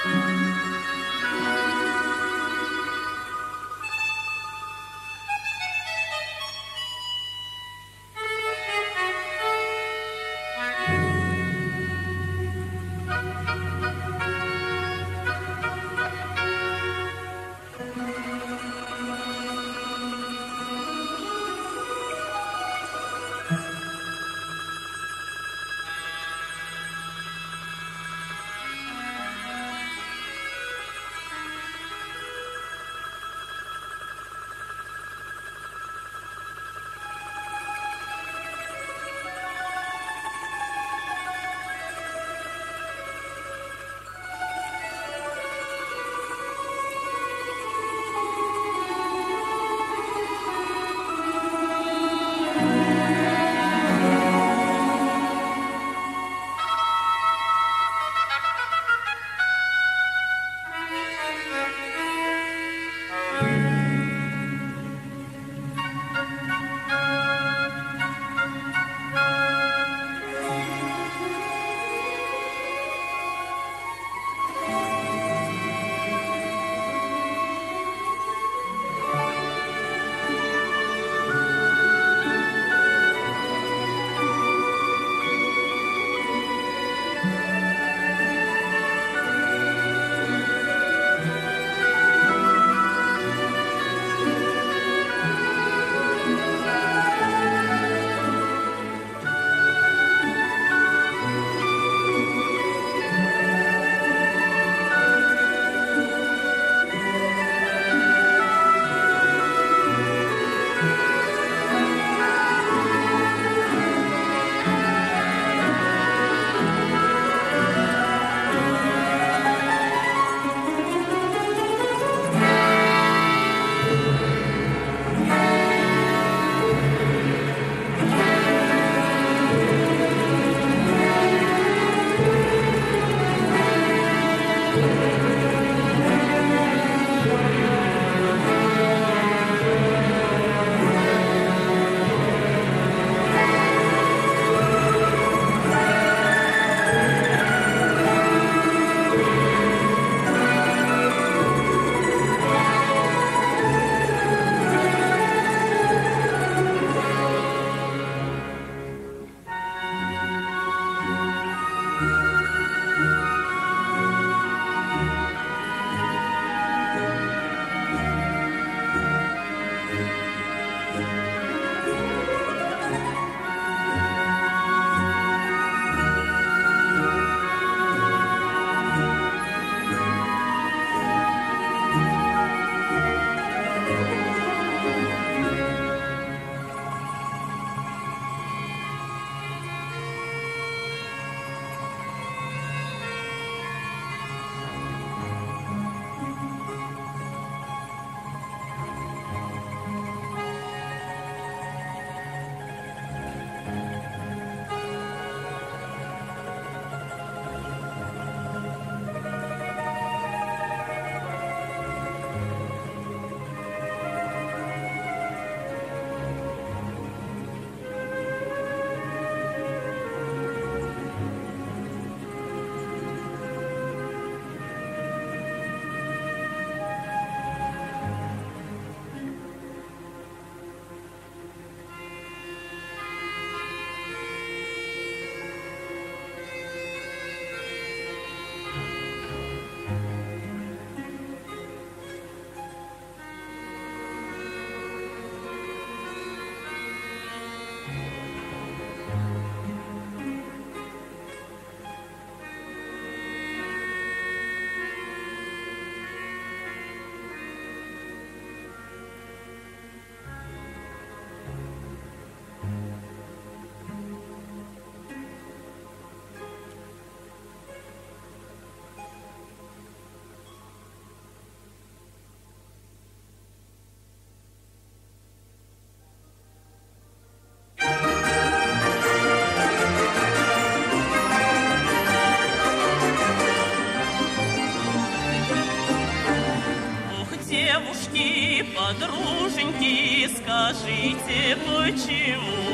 Подруженьки, скажите, почему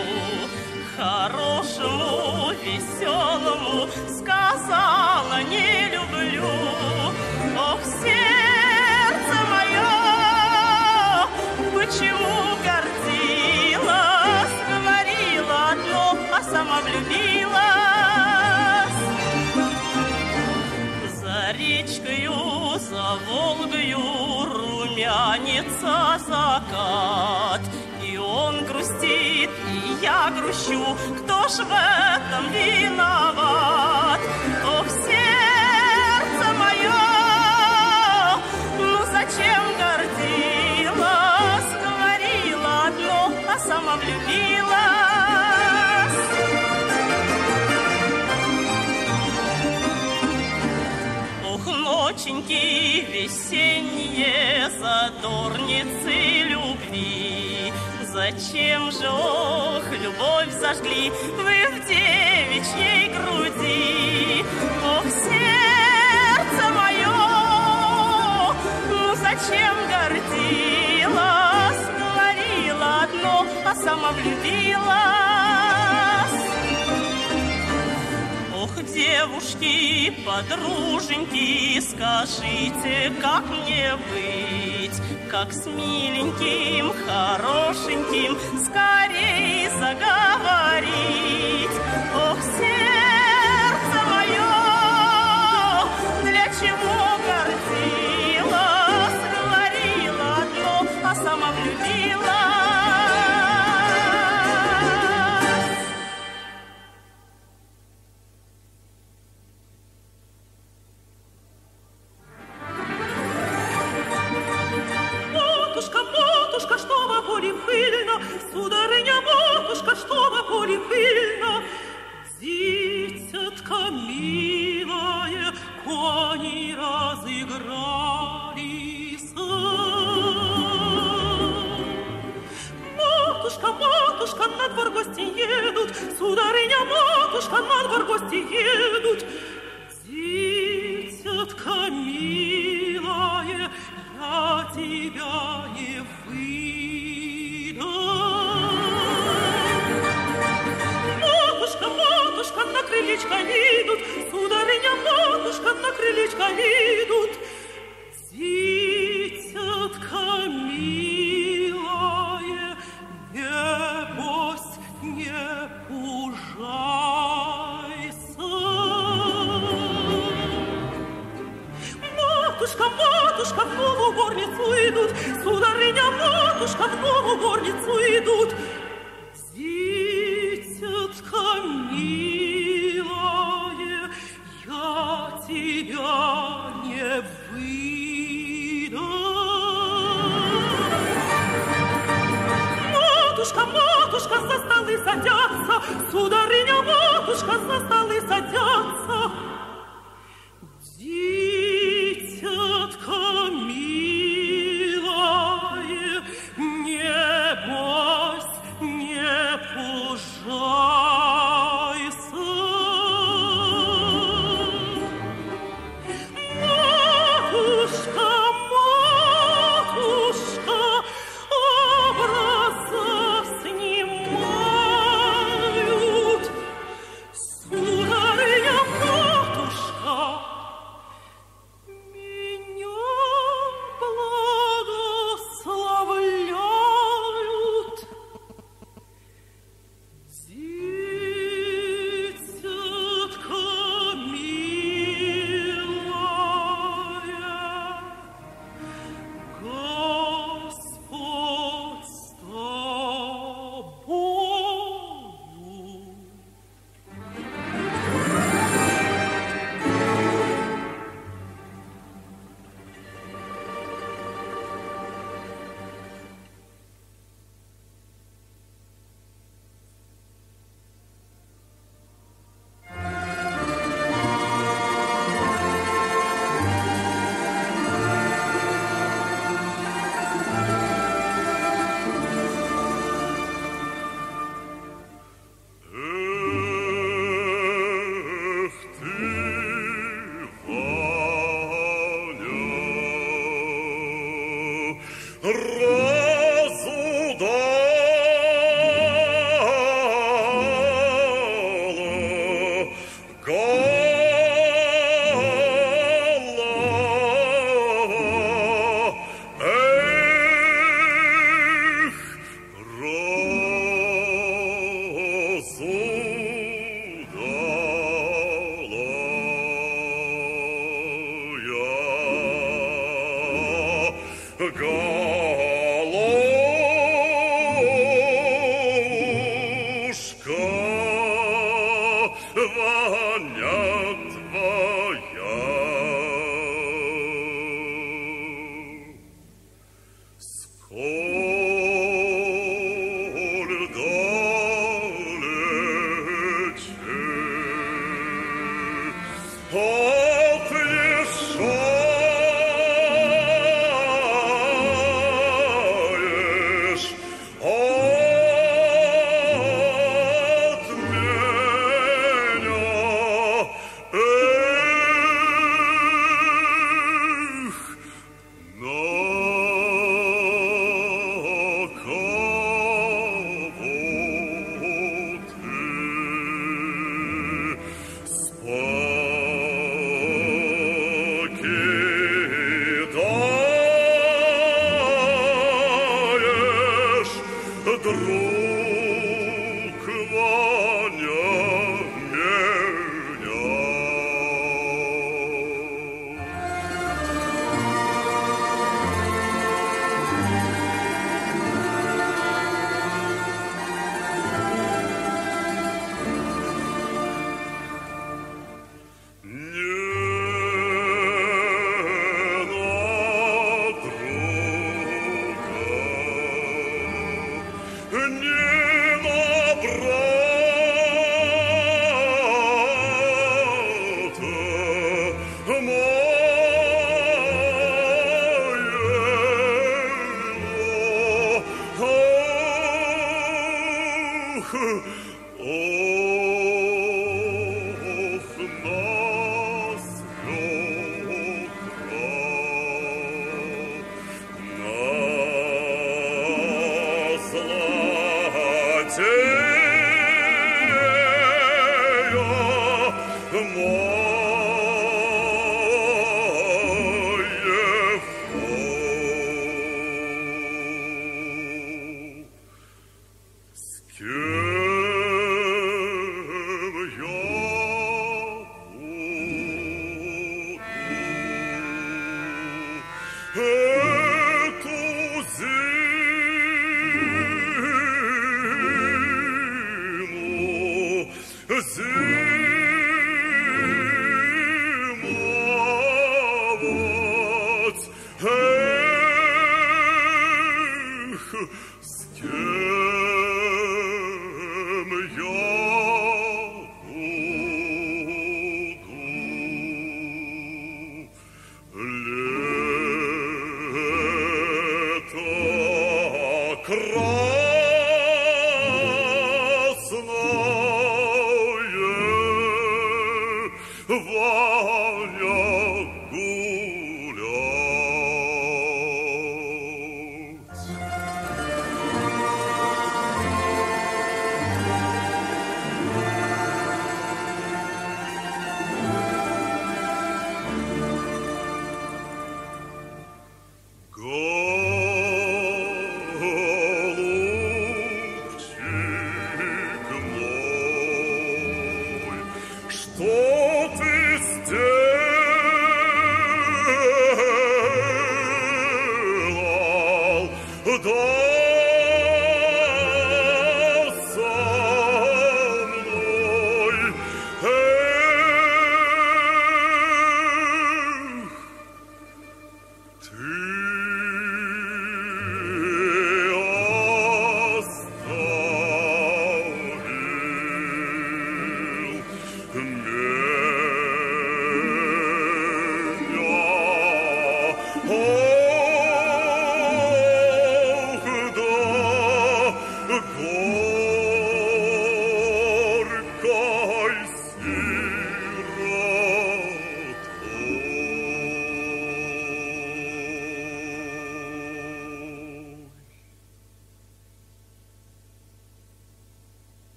хорошему, веселому сказала не люблю? клонится закат, и он грустит, и я грущу. Кто ж в этом виноват? Ох, сердце мое, ну зачем гордилась? Говорила одно, а сама влюбилась. Ноченьки весенние, задорницы любви, зачем же, ох, любовь зажгли вы в девичьей груди? Ох, сердце мое, ну зачем гордилась? Говорила одно, а сама влюбилась. Девушки, подруженьки, скажите, как мне быть, как с миленьким, хорошеньким скорей заговорить. Ох, сердце мое, для чего гордилась? Говорила одно, а сама влюбилась. Сударыня, матушка, что во поле пыльно, дитятка милая, кони разыгрались. Матушка, матушка, на двор гости едут, сударыня, матушка, на двор гости едут. Дитятка милая, я тебя не выйду. Матушка, на крылечко идут, сударыня, матушка, на крылечко идут. Дитятка милая, небось, не пужайся. Матушка, матушка, в новую горницу идут, сударыня, матушка, в новую горницу идут. Дитятка милая, я тебя не выйду. Матушка, матушка, за столы садятся, сударыня, матушка, за столы садятся. Дитятка милая, небось, не пужайся. Матушка, матушка, образа снимают. Сударыня, матушка, меня благословляют. Дитятка милая, Господь с тобою. God.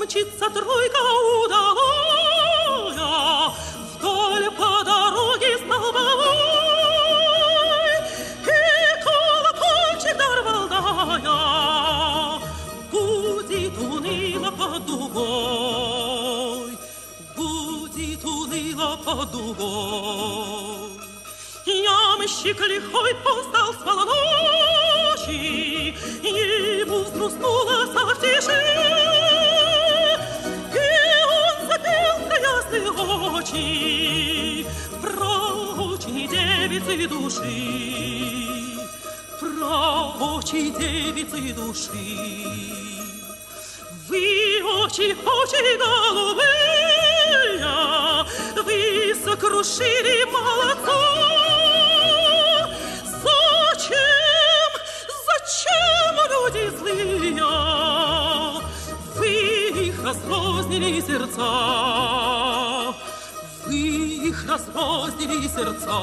мчится тройка удалая вдоль по дороге столбовой, и колокольчик дар валдая будет уныло под дугой, будет уныло под дугой. Ямщик лихой постал с полночи, ему вздруснуло совтиши, и он запел про ясные очи, про очи девицы души, про очи девицы души. Вы очи, очи голубые, вы сокрушили молодца. Зачем люди злые? Вы их разрознили сердца, вы их разрознили сердца.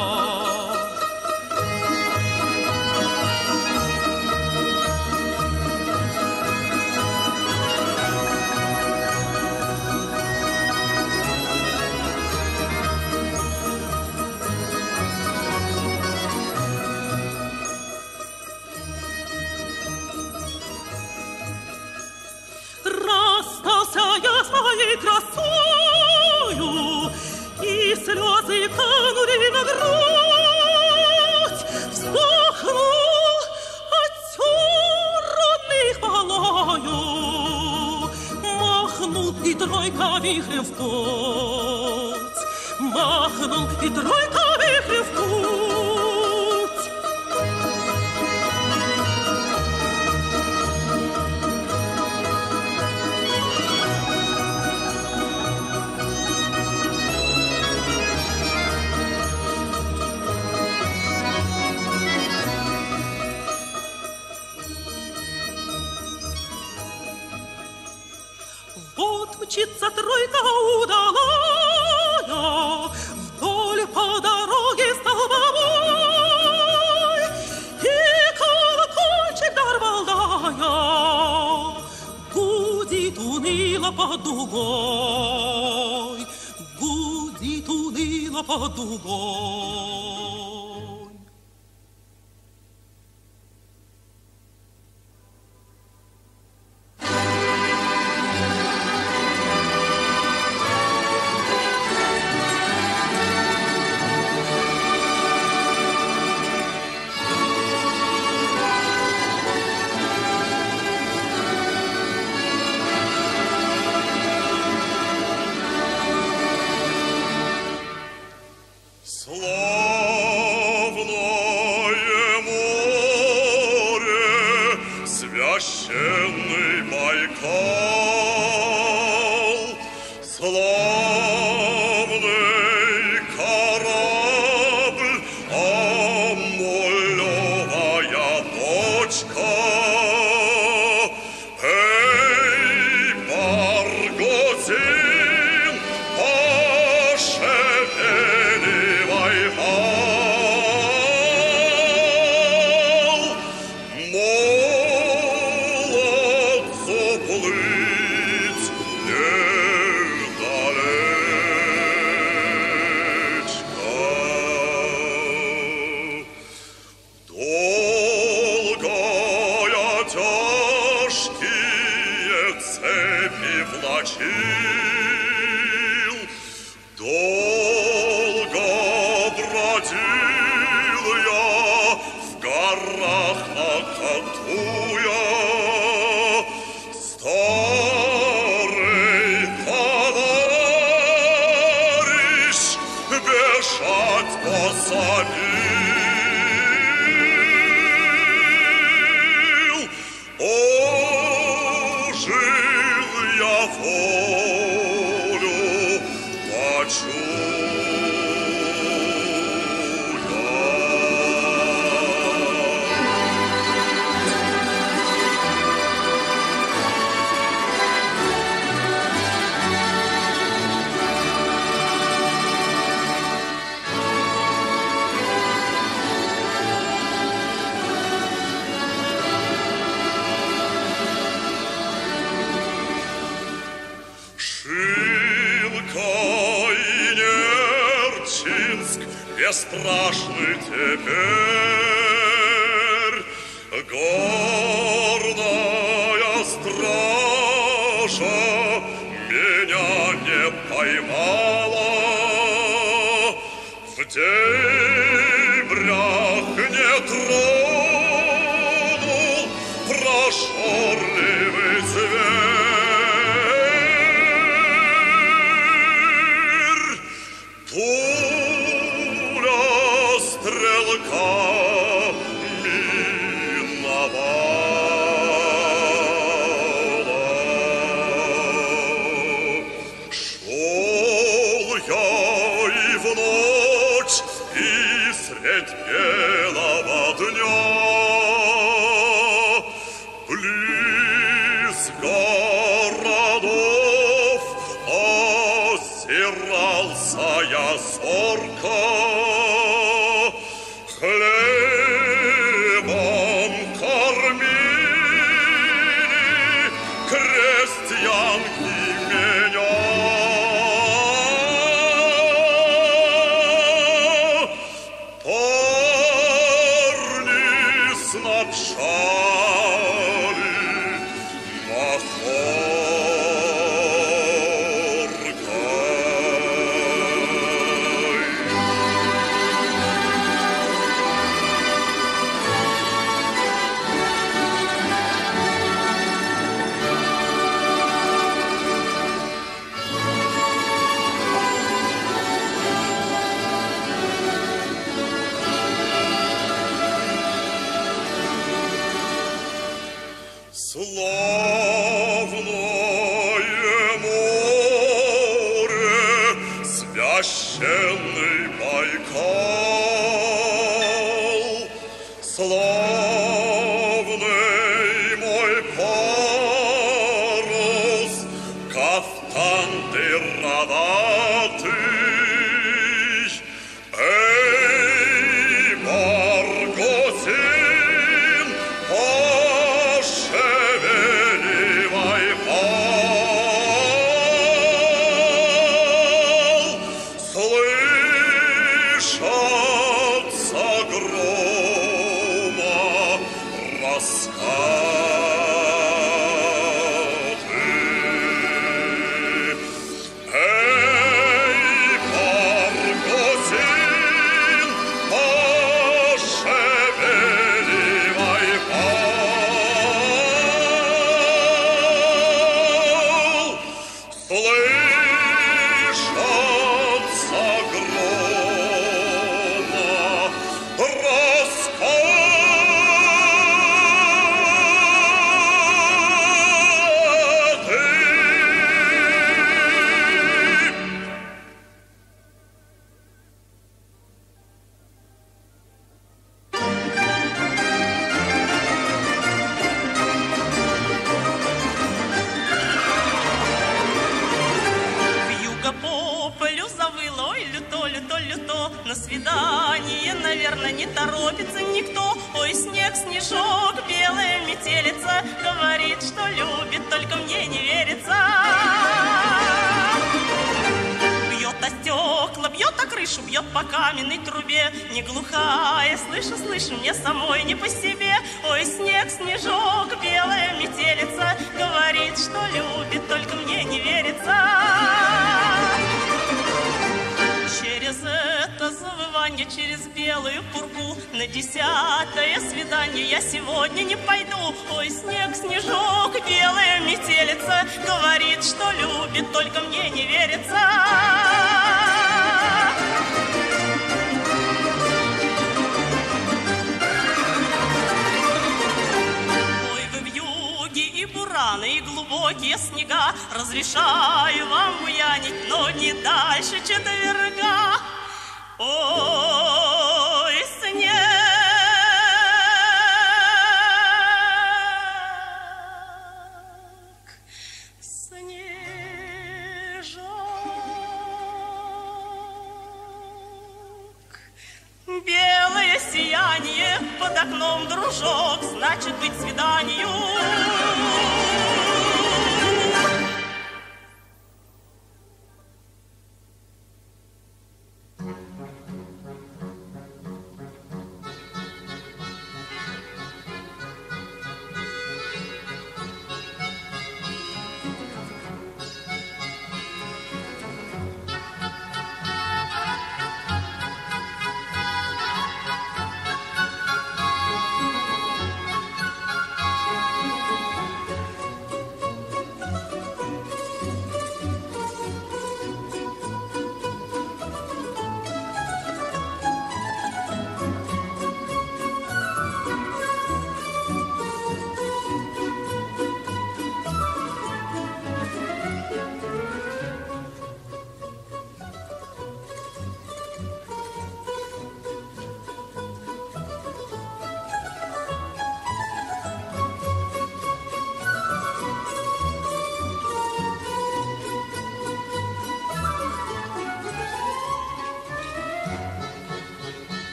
Я своей красою, и слезы канули на грудь. Вздохнул отюронных полою, махнул и тройка вихрем в путь, махнул и тройка вихрем в путь. Вот мчится тройка удалая вдоль по дороге столбовой, и колокольчик дар валдая гудит уныло под дугой, гудит уныло под дугой. Священный Байкал, славный корабль, Амулевая дочка. Эй, Баргузин, пошевеливай хал, плыть недалечко. Долгая тяжкие цепи влачил, долго бродил я в горах накатуя. Старый товарищ бежать пособил. О, жил я волю почуя. бесстрашный теперь. Гордая стража меня не поймала, в дебрях не тронул прошорливый зверь. Пуля стрелка белого дня близ городов озирался я зорко, хлебом кормили крестьянки меня. Славное море, священный Байкал, славный мой парус, кафтан дыроватый. Эй, Марготин, пошевеливай пал, слышатся грома раскаты. Эй, Марготин, пошевеливай пал, слышатся грома раскаты. Вьюга по полю завыла, ой, люто, люто, люто. На свидание, наверное, не торопится никто. Ой, снег, снежок, белая метелица, говорит, что любит, только мне не верится. Бьет о стекла, бьет о крышу, бьет по каменной трубе. Не глухая, слышу, слышу, мне самой не по себе. Ой, снег, снежок, белая метелица, говорит, что любит, только мне не верится. Через это завывание, через белую пургу на 10-е свидание я сегодня не пойду. Ой, снег, снежок, белая метелица, говорит, что любит, только мне не верится. Ой, вы вьюги и бураны, и глубокие снега, разрешаю вам буянить, но не дальше четверга. Ой, снег, снежок, белое сияние под окном, дружок, значит быть свиданию.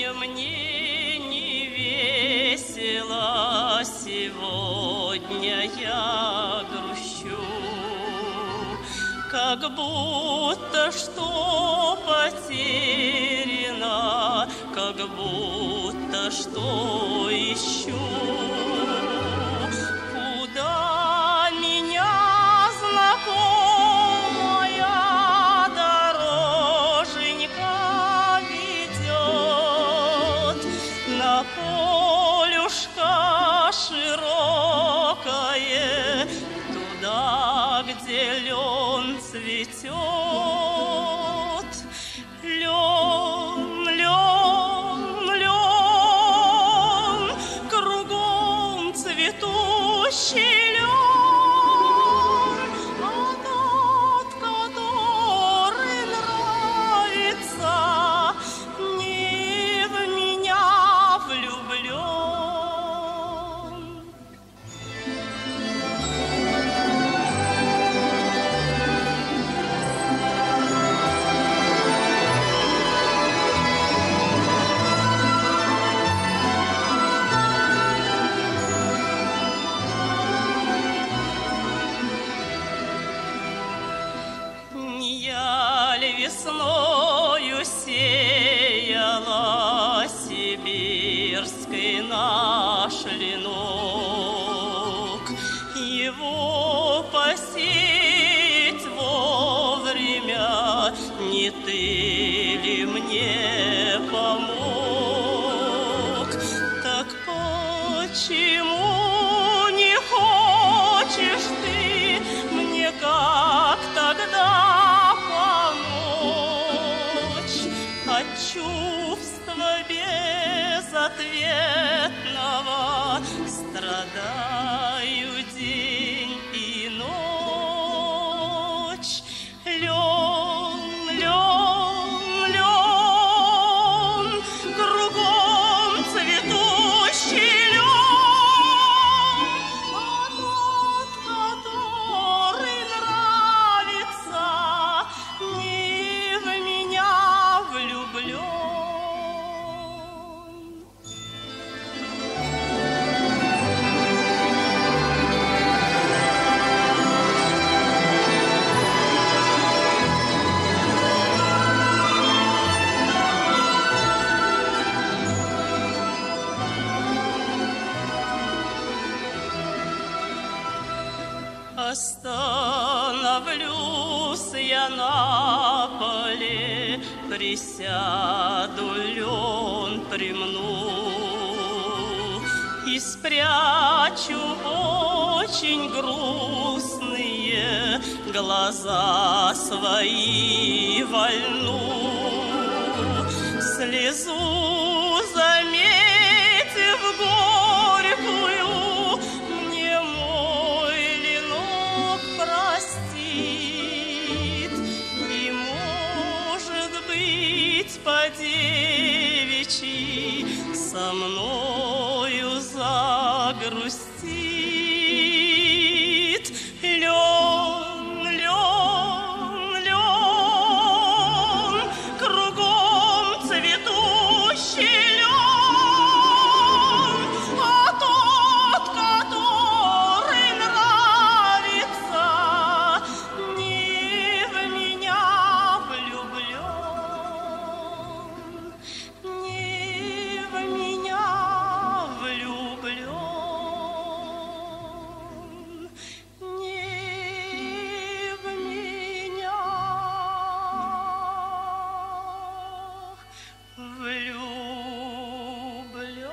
мне не весело, сегодня я грущу, как будто что потеряно, как будто что ищу. Куда меня знакомая дороженька ведет? На полюшко широкое, туда, где лен цветет. Лен, лен, лен, кругом цветущий лен, а тот, который нравится, не в меня влюблен. Не я ли весною сеяла сибирский наш ленок? Его посеять вовремя не ты ли мне помог? Так почему не хочешь ты мне как тогда помочь? От чувства безответного страдаю день и ночь. Лен, лен, лен, кругом цветущий лен, а тот, который нравится, не в меня влюблен. Остановлюсь я на поле, присяду, лен примну и спрячу очень грустные глаза свои во льну. Слезу заметив горькую, мне мой ленок простит, и, может быть, по-девичьи со мною загрустит. Лен, лен, лен, кругом цветущий лен, а тот, который нравится, не в меня влюблен, не в меня влюблен, не в меня влюблен.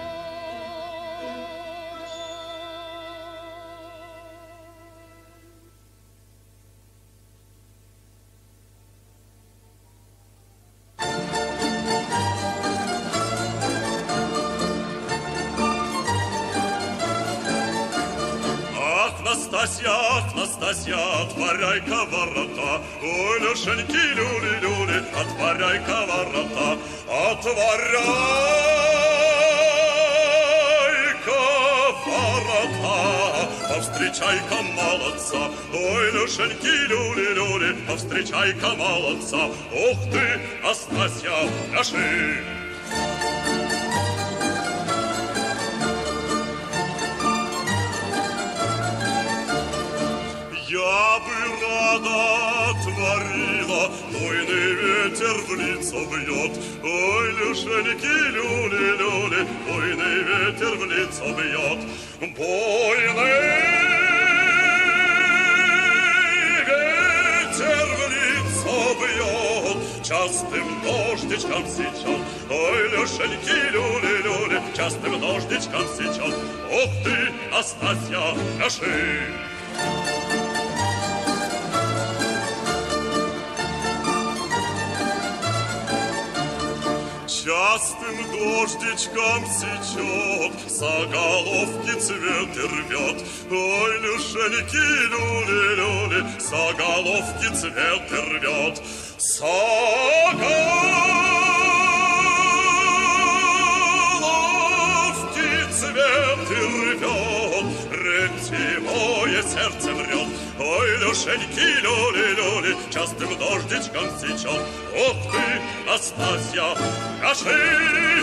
Ах, Настасья, отворяй-ка ворота, ой, Лешеньки, люли-люли, отворяй-ка ворота, отворяй-ка ворота, повстречай-ка молодца, ой, Лешеньки, люли-люли, повстречай-ка молодца, ух ты, Настасья, пляши! Я бы рада отворила, буйный ветер в лицо бьет. Ой, Люшеньки, люли-люли, буйный ветер в лицо бьет. Буйный ветер в лицо бьет, частым дождичком сечет. Ой, Люшеньки, люли-люли, частым дождичком сечет. Ох ты, Настасья, пляши! Частым дождичком сечет, заголовки цвет и рвет. Ой, Люшеньки, люли-люли, заголовки цвет и рвет. Заголовки цвет и рвет, ретивое сердце врет. Ой, Люшеньки, люли-люли, частым дождичком сечет. Ох ты, Настасья, пляши!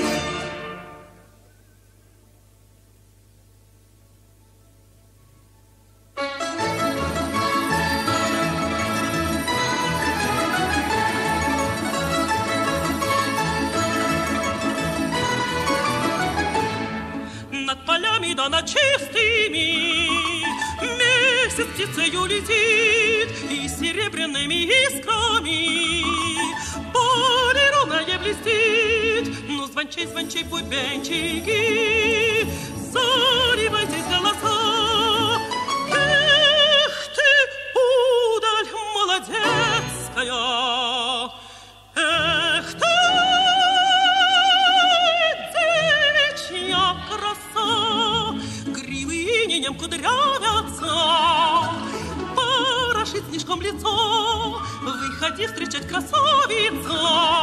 Над полями да над чистыми месяц птицею летит, и серебряными искрами поле ровное блестит. Ну, звончай, звончай, бубенчики, заливайтесь голоса. Эх ты, удаль молодецкая, эх ты, девичья краса, гривы инеем кудрявятся, порошит снежком лицо. Выходи встречать красавица,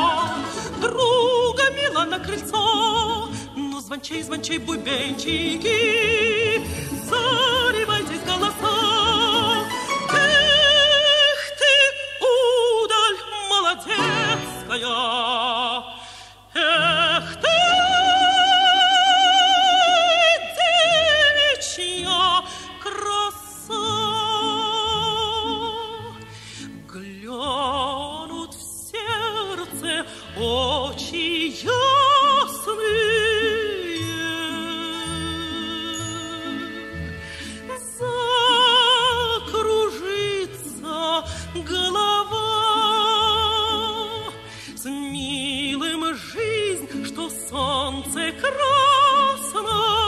друга мила на крыльцо. Ну, звончай, звончай, бубенчики, заливайтесь голоса. Эх ты, удаль молодецкая, эх ты, девичья краса. Глянут в сердце очи ясные, закружится голова. С милым жизнь, что солнце красное,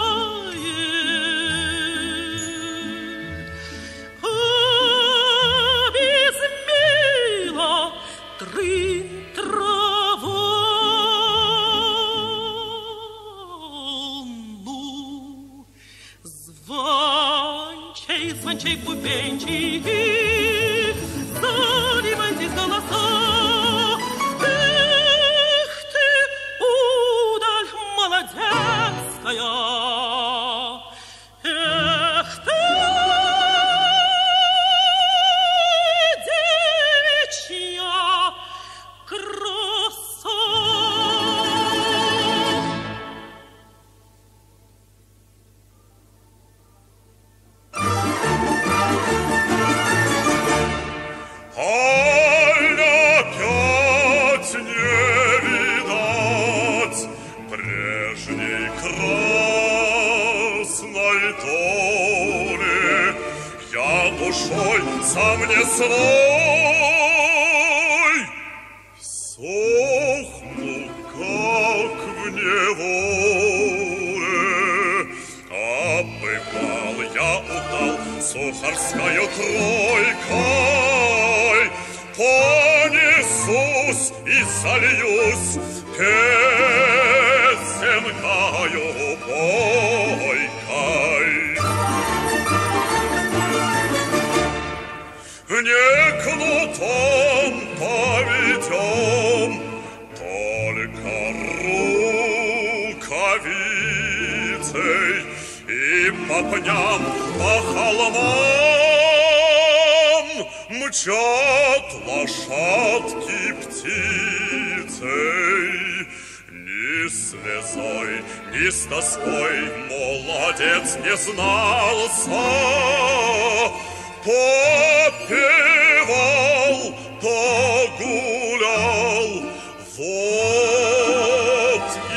траву. Звончай, звончай, бубенчики, заливайтесь голоса. Эх ты, удаль молодецкая, эх ты, девичья краса. Аль опять не видать прежней красной толи. Я душой сам не свой, сохну, как в неволе. Обывал я удал сухарскою тройкой, понесусь и зальюсь песенкою бойкой. Не кнутом поведем, только рукавицей, и по пням, по холмам мчат лошадки птицей. Ни слезой, ни с тоской молодец не знался. певал, то гулял, вот и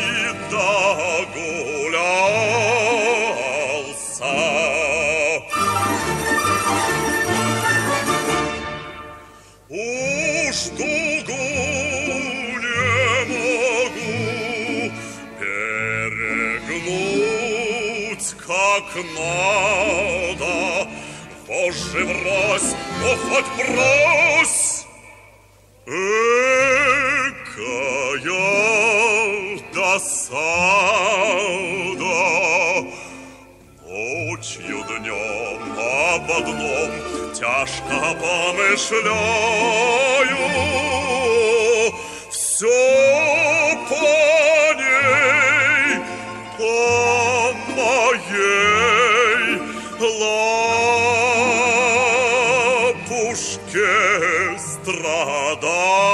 догулялся. Уж тугу не могу перегнуть, как надо. Вожжи врозь, но хоть брось. Экая досада. Ночью днем об одном тяжко помышляю. Все по ней, по моей лапушке страдаю.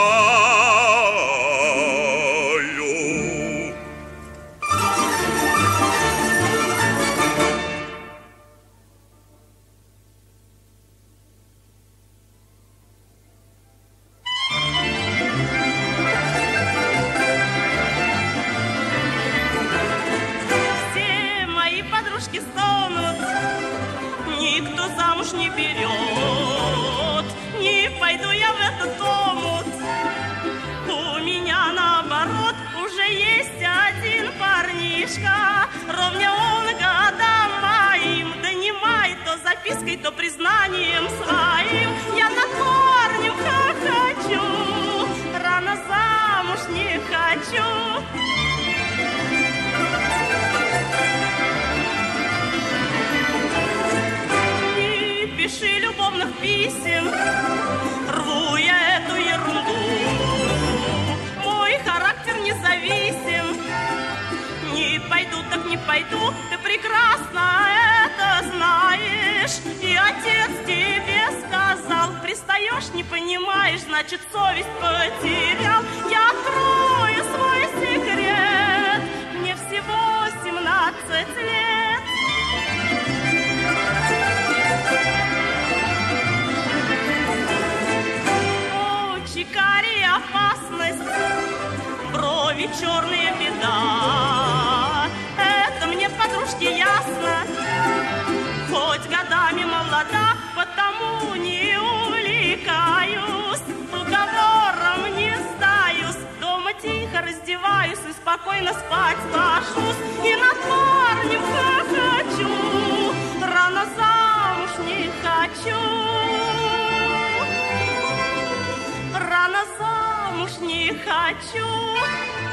Все мои подружки стонут, никто замуж не берет. Не пойду я в этот омут. У меня наоборот уже есть один парнишка. Ровня он годам моим, донимай то запиской, то признанием своим. Я над парнем хохочу, рано замуж не хочу. Не пиши любовных писем, рву я эту ерунду. Мой характер независим. Не пойду, так не пойду, ты прекрасно это знаешь. И отец тебе сказал, пристаешь, не понимаешь, значит совесть потерял. Я открою свой секрет, мне всего 17 лет. Чикари опасность, брови черные беда. Это мне, подружки, ясно. Хоть годами молода, потому не увлекаюсь. Уговором не сдаюсь. Дома тихо раздеваюсь и спокойно спать ложусь. И над парнем хохочу, рано замуж не хочу. Рано замуж не хочу.